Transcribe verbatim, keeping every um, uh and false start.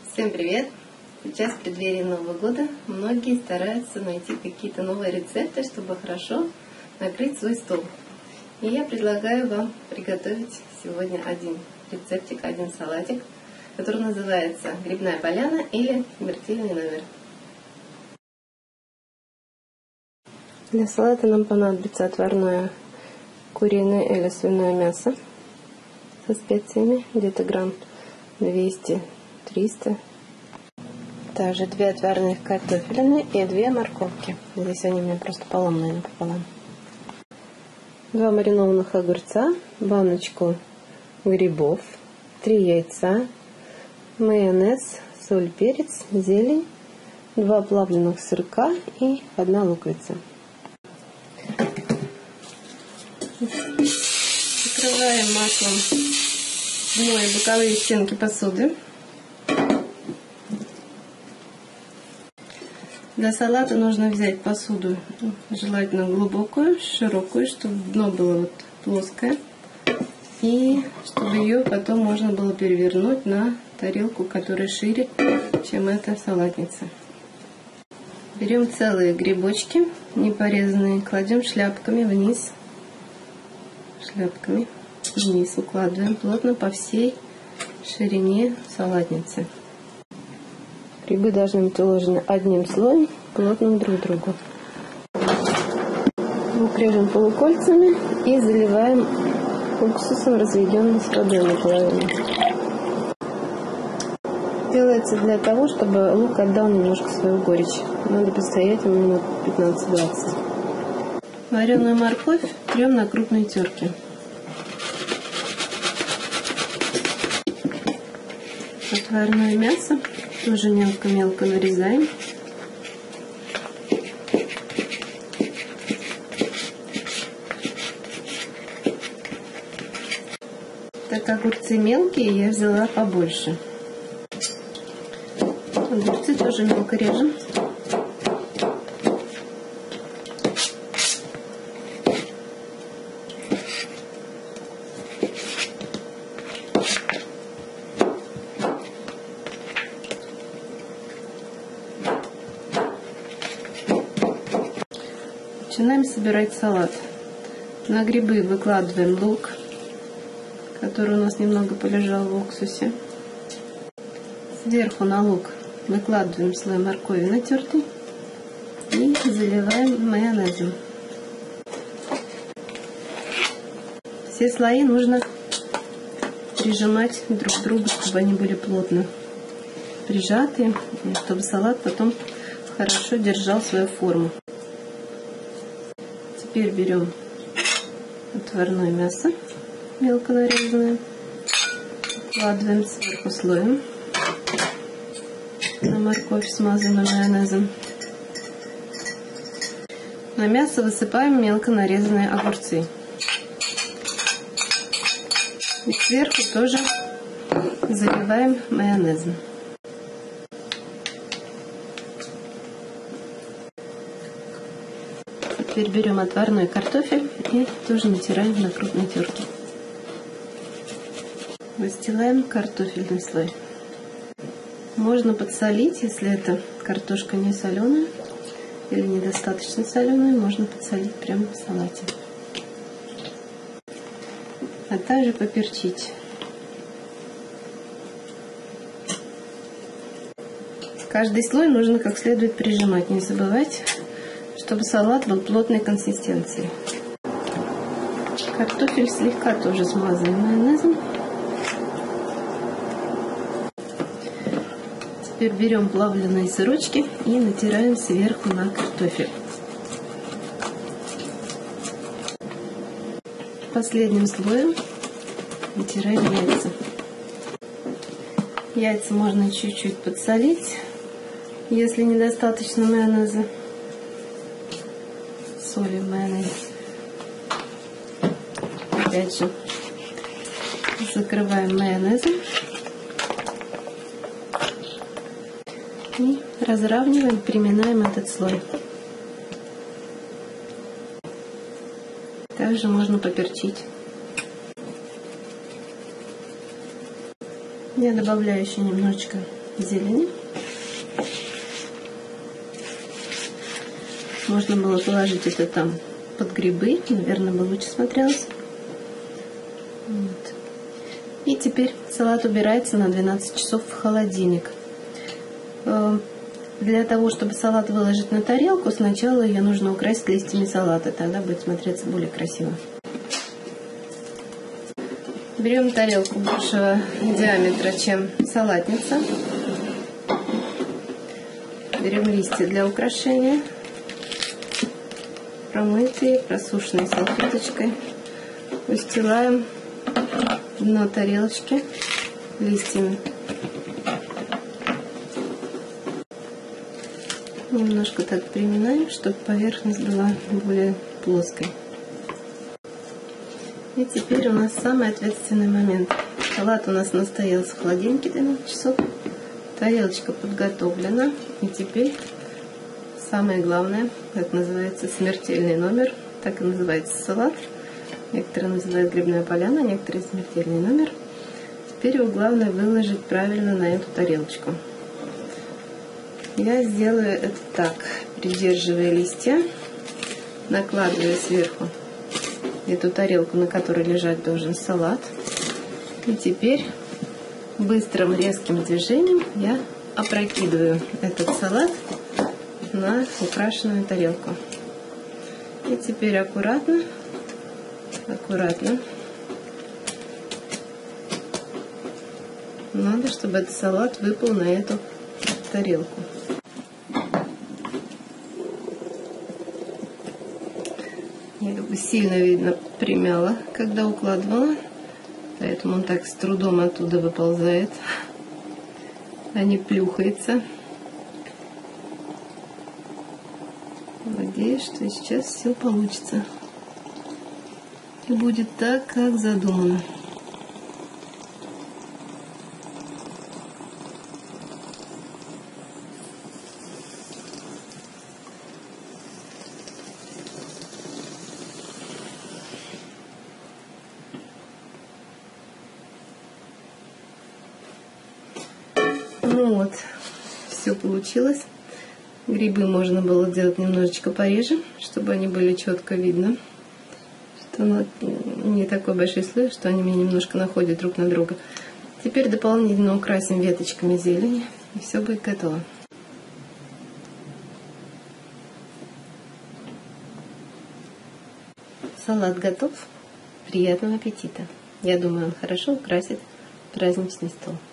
Всем привет! Сейчас в преддверии Нового года многие стараются найти какие-то новые рецепты, чтобы хорошо накрыть свой стол. И я предлагаю вам приготовить сегодня один рецептик, один салатик, который называется грибная поляна или смертельный номер. Для салата нам понадобится отварное куриное или свиное мясо со специями, где-то грамм двести-триста. Также две отварных картофелины и две морковки. Здесь они у меня просто поломанные напополам. Два маринованных огурца, баночку грибов, три яйца, майонез, соль, перец, зелень, два плавленных сырка и одна луковица. Покрываем маслом дно и боковые стенки посуды. Для салата нужно взять посуду, желательно глубокую, широкую, чтобы дно было вот плоское. И чтобы ее потом можно было перевернуть на тарелку, которая шире, чем эта салатница. Берем целые грибочки, не порезанные, кладем шляпками вниз. Шляпками вниз укладываем плотно по всей ширине салатницы. Грибы должны быть уложены одним слоем, плотно друг к другу. Режем полукольцами и заливаем уксусом, разведенным с водой наполовину. Делается для того, чтобы лук отдал немножко свою горечь. Надо постоять минут пятнадцать-двадцать. Вареную морковь трем на крупной терке. Отварное мясо тоже мелко-мелко нарезаем. Так как огурцы мелкие, я взяла побольше. Огурцы тоже мелко режем. Начинаем собирать салат. На грибы выкладываем лук, который у нас немного полежал в уксусе. Сверху на лук выкладываем слой моркови натертый и заливаем майонезом. Все слои нужно прижимать друг к другу, чтобы они были плотно прижаты, чтобы салат потом хорошо держал свою форму. Теперь берем отварное мясо, мелко нарезанное, вкладываем сверху слоем на морковь, смазанную майонезом. На мясо высыпаем мелко нарезанные огурцы. И сверху тоже заливаем майонезом. Теперь берем отварной картофель и тоже натираем на крупной терке. Выстилаем картофельный слой. Можно подсолить, если эта картошка не соленая или недостаточно соленая, можно подсолить прямо в салате. А также поперчить. Каждый слой нужно как следует прижимать, не забывать, чтобы салат был плотной консистенции. Картофель слегка тоже смазываем майонезом. Теперь берем плавленые сырочки и натираем сверху на картофель. Последним слоем натираем яйца. Яйца можно чуть-чуть подсолить, если недостаточно майонеза. Соли в майонезе. Опять же закрываем майонезом и разравниваем, приминаем этот слой. Также можно поперчить. Я добавляю еще немножечко зелени. Можно было положить это там под грибы, наверное, бы лучше смотрелось. Вот. И теперь салат убирается на двенадцать часов в холодильник. Для того, чтобы салат выложить на тарелку, сначала ее нужно украсить листьями салата, тогда будет смотреться более красиво. Берем тарелку большего диаметра, чем салатница. Берем листья для украшения, промытые, просушенные салфеточкой. Устилаем дно тарелочки листьями. Немножко так приминаем, чтобы поверхность была более плоской. И теперь у нас самый ответственный момент. Салат у нас настоялся в холодильнике двенадцать часов. Тарелочка подготовлена. И теперь самое главное, как называется, смертельный номер. Так и называется салат. Некоторые называют грибная поляна, некоторые смертельный номер. Теперь его главное выложить правильно на эту тарелочку. Я сделаю это так, придерживая листья, накладывая сверху эту тарелку, на которой лежать должен салат. И теперь быстрым резким движением я опрокидываю этот салат на украшенную тарелку. И теперь аккуратно, аккуратно. Надо, чтобы этот салат выпал на эту тарелку. Я как бы сильно, видно, примяла, когда укладывала, поэтому он так с трудом оттуда выползает, а не плюхается. Надеюсь, что сейчас все получится и будет так, как задумано. Ну вот, все получилось. Грибы можно было делать немножечко пореже, чтобы они были четко видно. Что не такой большой слой, что они меня немножко находят друг на друга. Теперь дополнительно украсим веточками зелени, и все будет готово. Салат готов. Приятного аппетита. Я думаю, он хорошо украсит праздничный стол.